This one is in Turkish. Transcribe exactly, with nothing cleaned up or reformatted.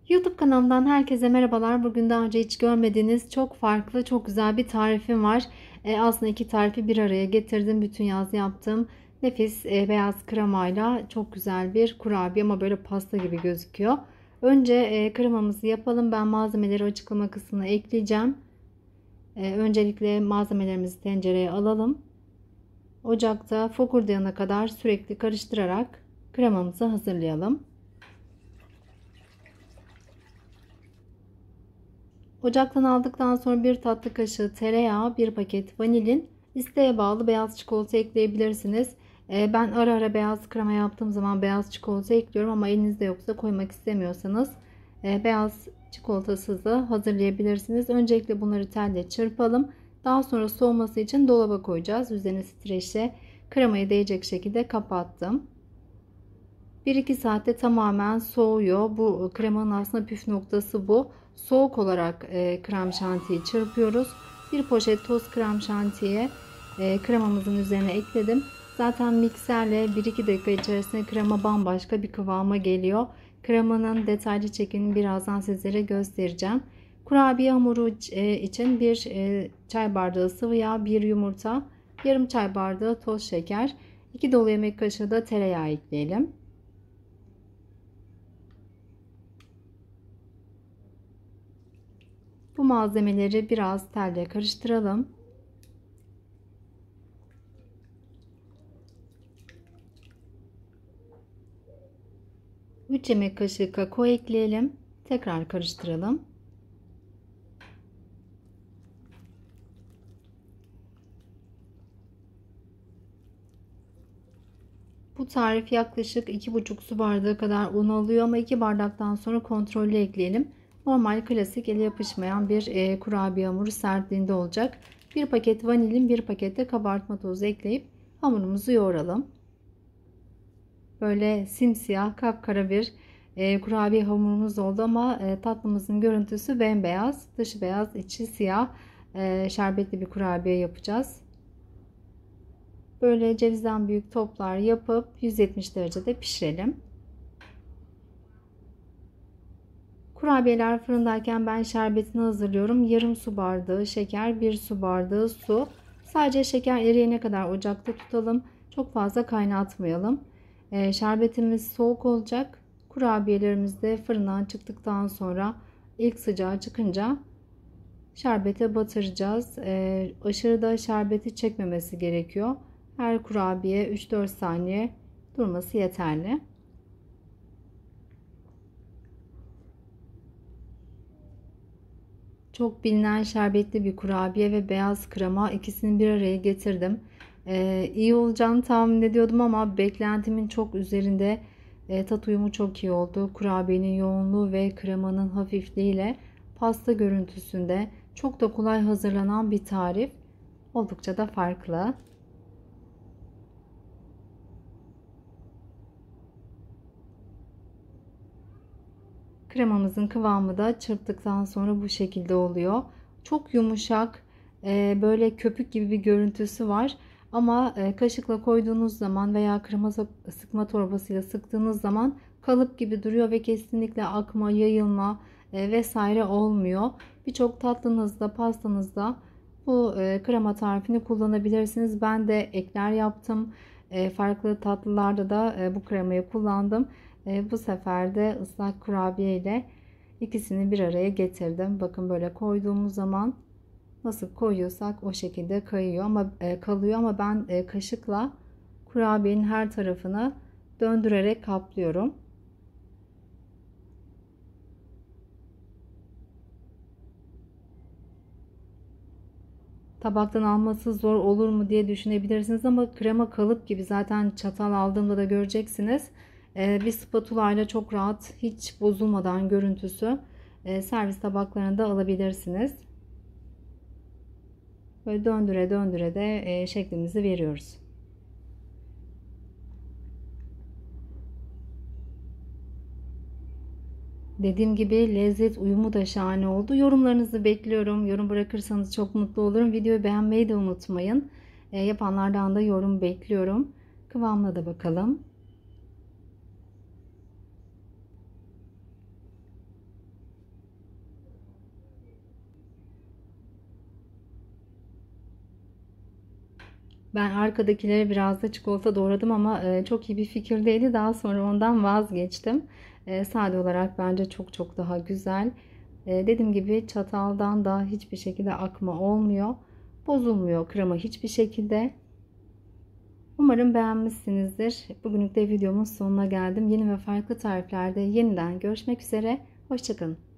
YouTube kanalımdan herkese merhabalar. Bugün daha önce hiç görmediğiniz çok farklı, çok güzel bir tarifim var. E, aslında iki tarifi bir araya getirdim. Bütün yaz yaptığım nefis e, beyaz kremayla çok güzel bir kurabiye ama böyle pasta gibi gözüküyor. Önce e, kremamızı yapalım. Ben malzemeleri açıklama kısmına ekleyeceğim. E, öncelikle malzemelerimizi tencereye alalım. Ocakta fokurdayana kadar sürekli karıştırarak kremamızı hazırlayalım. Ocaktan aldıktan sonra bir tatlı kaşığı tereyağı, bir paket vanilin, isteğe bağlı beyaz çikolata ekleyebilirsiniz. Ee, Ben ara ara beyaz krema yaptığım zaman beyaz çikolata ekliyorum ama elinizde yoksa koymak istemiyorsanız e, beyaz çikolatasız da hazırlayabilirsiniz. Öncelikle bunları telle çırpalım. Daha sonra soğuması için dolaba koyacağız. Üzerine streçle kremayı değecek şekilde kapattım. bir iki saatte tamamen soğuyor. Bu kremanın aslında püf noktası bu. Soğuk olarak e, krem şantiyi çırpıyoruz. Bir poşet toz krem şantiye e, kremamızın üzerine ekledim. Zaten mikserle bir iki dakika içerisinde krema bambaşka bir kıvama geliyor. Kremanın detaylı çekimini birazdan sizlere göstereceğim. Kurabiye hamuru e, için bir e, çay bardağı sıvı yağ, bir yumurta, yarım çay bardağı toz şeker, iki dolu yemek kaşığı da tereyağı ekleyelim. Bu malzemeleri biraz telle karıştıralım. üç yemek kaşığı kakao ekleyelim. Tekrar karıştıralım. Bu tarif yaklaşık iki buçuk su bardağı kadar un alıyor ama iki bardaktan sonra kontrollü ekleyelim. Normal klasik ele yapışmayan bir e, kurabiye hamuru sertliğinde olacak. bir paket vanilin, bir paket de kabartma tozu ekleyip hamurumuzu yoğuralım. Böyle simsiyah kapkara bir e, kurabiye hamurumuz oldu ama e, tatlımızın görüntüsü bembeyaz, dışı beyaz, içi siyah, e, şerbetli bir kurabiye yapacağız. Böyle cevizden büyük toplar yapıp yüz yetmiş derecede pişirelim. Kurabiyeler fırındayken ben şerbetini hazırlıyorum. Yarım su bardağı şeker, bir su bardağı su. Sadece şeker eriyene kadar ocakta tutalım. Çok fazla kaynatmayalım. Ee, şerbetimiz soğuk olacak. Kurabiyelerimiz de fırından çıktıktan sonra ilk sıcağı çıkınca şerbete batıracağız. Ee, aşırı da şerbeti çekmemesi gerekiyor. Her kurabiye üç dört saniye durması yeterli. Çok bilinen şerbetli bir kurabiye ve beyaz krema, ikisini bir araya getirdim. Ee, iyi olacağını tahmin ediyordum ama beklentimin çok üzerinde. Ee, tat uyumu çok iyi oldu. Kurabiyenin yoğunluğu ve kremanın hafifliğiyle pasta görüntüsünde çok da kolay hazırlanan bir tarif. Oldukça da farklı. Kremamızın kıvamı da çırptıktan sonra bu şekilde oluyor. Çok yumuşak, e, böyle köpük gibi bir görüntüsü var. Ama e, kaşıkla koyduğunuz zaman veya krema sıkma torbasıyla sıktığınız zaman kalıp gibi duruyor ve kesinlikle akma, yayılma e, vesaire olmuyor. Birçok tatlınızda, pastanızda bu e, krema tarifini kullanabilirsiniz. Ben de ekler yaptım. E, farklı tatlılarda da e, bu kremayı kullandım. E, bu sefer de ıslak kurabiye ile ikisini bir araya getirdim. Bakın böyle koyduğumuz zaman nasıl koyuyorsak o şekilde kayıyor ama e, kalıyor ama ben e, kaşıkla kurabiyenin her tarafını döndürerek kaplıyorum. Tabaktan alması zor olur mu diye düşünebilirsiniz ama krema kalıp gibi, zaten çatal aldığımda da göreceksiniz. Ee, bir spatula ile çok rahat, hiç bozulmadan görüntüsü e, servis tabaklarına da alabilirsiniz. Böyle döndüre döndüre de e, şeklimizi veriyoruz. Dediğim gibi lezzet uyumu da şahane oldu. Yorumlarınızı bekliyorum. Yorum bırakırsanız çok mutlu olurum. Videoyu beğenmeyi de unutmayın. E, yapanlardan da yorum bekliyorum. Kıvamına da bakalım. Ben arkadakilere biraz da çikolata doğradım ama e, çok iyi bir fikir değildi. Daha sonra ondan vazgeçtim. E, sade olarak bence çok çok daha güzel. E, dediğim gibi çataldan da hiçbir şekilde akma olmuyor. Bozulmuyor krema hiçbir şekilde. Umarım beğenmişsinizdir. Bugünlük de videomun sonuna geldim. Yeni ve farklı tariflerde yeniden görüşmek üzere. Hoşça kalın.